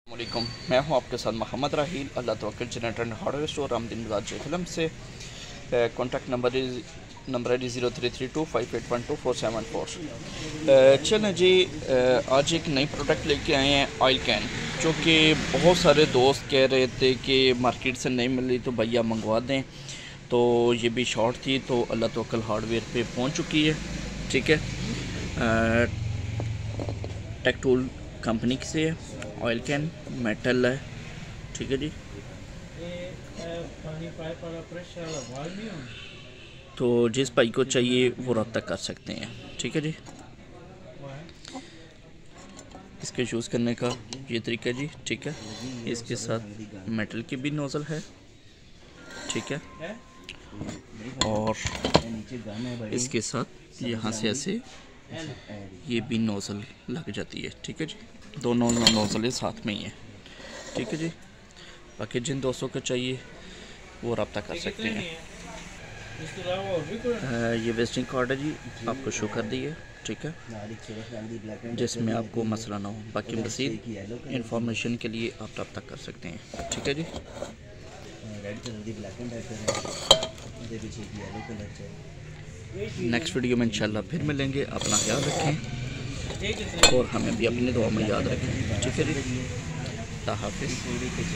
वालेकुम, मैं हूं आपके साथ Mohammad Raheel, Allah Tawakkal generator and hardware store, Ramdin Bazar Jhelum से। कॉन्टैक्ट नंबर है 0332581247 चलें जी, आज एक नई प्रोडक्ट लेके आए हैं, ऑयल कैन, जो कि बहुत सारे दोस्त कह रहे थे कि मार्केट से नहीं मिली तो भैया मंगवा दें। तो ये भी शॉर्ट थी, तो अल्लाह तवक्कल हार्डवेयर पे पहुंच चुकी है। ठीक है, टेक टूल कंपनी से है, ऑयल कैन मेटल है। ठीक है जी, तो जिस भाई को चाहिए वो रब्ता कर सकते हैं। ठीक है जी, इसके यूज़ करने का ये तरीका जी। ठीक है, इसके साथ मेटल की भी नोज़ल है। ठीक है, और इसके साथ यहाँ से ऐसे ये भी नोज़ल लग जाती है। ठीक है जी, दोनों नोज़लें साथ में ही हैं। ठीक है जी, बाकी जिन दोस्तों को चाहिए वो रब्ता कर सकते हैं। ये विजिटिंग कार्ड है जी, आपको शो कर दी है। ठीक है, जिसमें आपको मसला ना हो। बाकी मज़ीद इंफॉर्मेशन के लिए आप रब्ता कर सकते हैं। ठीक है जी, नेक्स्ट वीडियो में इंशाल्लाह फिर मिलेंगे। अपना ख्याल रखें और हमें भी अपनी दुआ में याद रखें। ठीक है जी, अल्लाह हाफ़िज़।